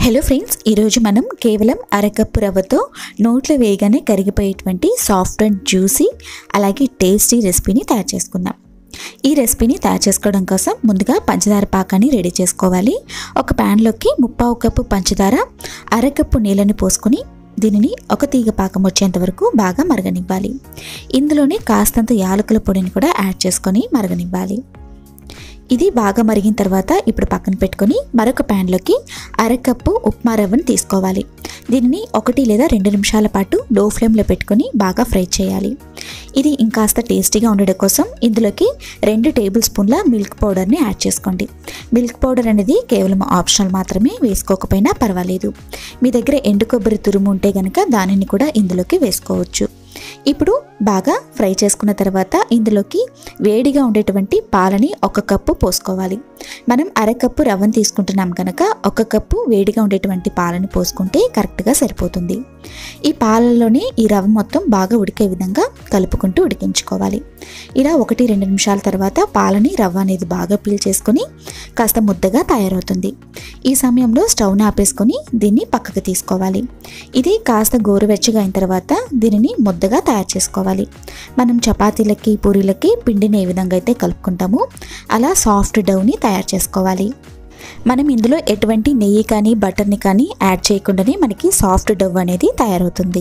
Hello friends, ఈరోజు మనం కేవలం అరకప్పు రవ్వతో నోట్లో వేయగానే కరిగిపోయేటువంటి సాఫ్ట్ అండ్ జ్యూసీ అలాగే టేస్టీ రెసిపీని తయారు చేసుకుందాం. ఈ రెసిపీని తయారు చేసుకోవడం కోసం ముందుగా పంచదార పాకాన్ని రెడీ చేసుకోవాలి. ఒక ప్యాన్లోకి 1/2 కప్పు పంచదార, అరకప్పు నీళ్ళని పోసుకొని దీనిని ఒక తీగ పాకం వచ్చేంత వరకు బాగా మరగనివ్వాలి. ఇందులోనే కాస్తంత యాలకుల పొడిని కూడా యాడ్ చేసుకొని మరగనివ్వాలి. ఇది బాగా మరిగిన తర్వాత ఇప్పుడు పక్కన పెట్టుకొని మరొక ప్యాన్లోకి అరకప్పు ఉప్మా రవ్వను తీసుకోవాలి. దీనిని 1 లేదా 2 నిమిషాల పాటు లో ఫ్లేమ్లో పెట్టుకొని బాగా ఫ్రై చేయాలి. ఇది ఇంకాస్త టేస్టీగా ఉండడం కోసం ఇందులోకి 2 టేబుల్ స్పూన్ల మిల్క్ పౌడర్ని యాడ్ చేసుకోండి. మిల్క్ పౌడర్ అనేది కేవలం ఆప్షనల్ మాత్రమే, వేసుకోకపోయినా పర్వాలేదు. మీ దగ్గర ఎండు కొబ్బరి తురుము ఉంటే కనుక దానిని కూడా ఇందులోకి వేసుకోవచ్చు. ఇప్పుడు బాగా ఫ్రై చేసుకున్న తర్వాత ఇందులోకి వేడిగా ఉండేటువంటి పాలని 1 కప్పు పోసుకోవాలి. మనం అరకప్పు రవ్వను తీసుకుంటున్నాం కనుక 1 కప్పు వేడిగా ఉండేటువంటి పాలని పోసుకుంటే కరెక్ట్గా సరిపోతుంది. ఈ పాలల్లోనే ఈ రవ్వ మొత్తం బాగా ఉడికే విధంగా కలుపుకుంటూ ఉడికించుకోవాలి. ఇలా 1-2 నిమిషాల తర్వాత పాలని రవ్వ అనేది బాగా పీల్చేసుకొని కాస్త ముద్దగా తయారవుతుంది. ఈ సమయంలో స్టవ్ని ఆపేసుకొని దీన్ని పక్కకు తీసుకోవాలి. ఇది కాస్త గోరువెచ్చగా అయిన తర్వాత దీనిని ముద్దగా తయారు చేసుకోవాలి. మనం చపాతీలకి, పూరీలకి పిండిని ఏ విధంగా అయితే కలుపుకుంటామో అలా సాఫ్ట్ డౌని తయారు చేసుకోవాలి. మనం ఇందులో ఎటువంటి నెయ్యి కానీ బటర్ని కానీ యాడ్ చేయకుండానే మనకి సాఫ్ట్ డవ్ అనేది తయారవుతుంది.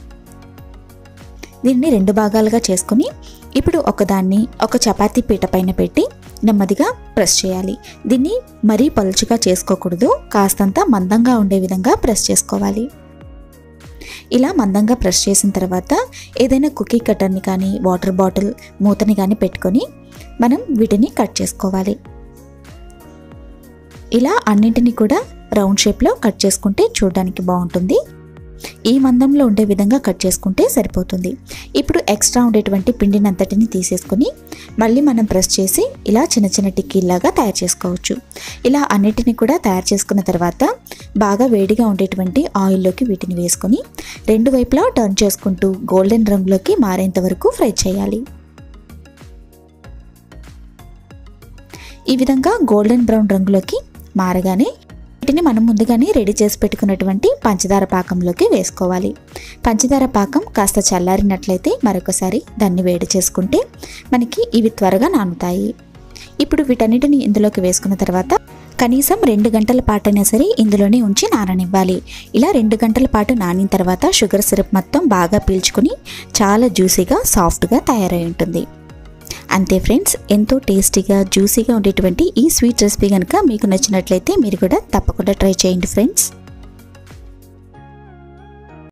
దీన్ని 2 భాగాలుగా చేసుకుని ఇప్పుడు ఒకదాన్ని ఒక చపాతీ పీట పైన పెట్టి నెమ్మదిగా ప్రెస్ చేయాలి. దీన్ని మరీ పలుచగా చేసుకోకూడదు, కాస్తంత మందంగా ఉండే విధంగా ప్రెస్ చేసుకోవాలి. ఇలా మందంగా ప్రెస్ చేసిన తర్వాత ఏదైనా కుకీ కట్టర్ని కానీ వాటర్ బాటిల్ మూతని కానీ పెట్టుకొని మనం వీటిని కట్ చేసుకోవాలి. ఇలా అన్నింటినీ కూడా రౌండ్ షేప్లో కట్ చేసుకుంటే చూడడానికి బాగుంటుంది. ఈ మందంలో ఉండే విధంగా కట్ చేసుకుంటే సరిపోతుంది. ఇప్పుడు ఎక్స్ట్రా ఉండేటువంటి పిండిని అంతటిని తీసేసుకొని మళ్ళీ మనం ప్రెస్ చేసి ఇలా చిన్న చిన్న టిక్కీలాగా తయారు చేసుకోవచ్చు. ఇలా అన్నిటిని కూడా తయారు చేసుకున్న తర్వాత బాగా వేడిగా ఉండేటువంటి ఆయిల్లోకి వీటిని వేసుకొని 2 వైపులా టర్న్ చేసుకుంటూ గోల్డెన్ రంగులోకి మారేంత వరకు ఫ్రై చేయాలి. ఈ విధంగా గోల్డెన్ బ్రౌన్ రంగులోకి మారగానే వీటిని మనం ముందుగానే రెడీ చేసి పెట్టుకున్నటువంటి పంచదార పాకంలోకి వేసుకోవాలి. పంచదార పాకం కాస్త చల్లారినట్లయితే మరొకసారి దాన్ని వేడి చేసుకుంటే మనకి ఇవి త్వరగా నానుతాయి. ఇప్పుడు వీటన్నిటిని ఇందులోకి వేసుకున్న తర్వాత కనీసం 2 గంటల పాటైనా సరే ఇందులోనే ఉంచి నాననివ్వాలి. ఇలా 2 గంటల పాటు నానిన తర్వాత షుగర్ సిరప్ మొత్తం బాగా పీల్చుకొని చాలా జ్యూసీగా సాఫ్ట్గా తయారై ఉంటుంది. అంతే ఫ్రెండ్స్, ఎంతో టేస్టీగా జ్యూసీగా ఉండేటువంటి ఈ స్వీట్ రెసిపీ కనుక మీకు నచ్చినట్లయితే మీరు కూడా తప్పకుండా ట్రై చేయండి ఫ్రెండ్స్.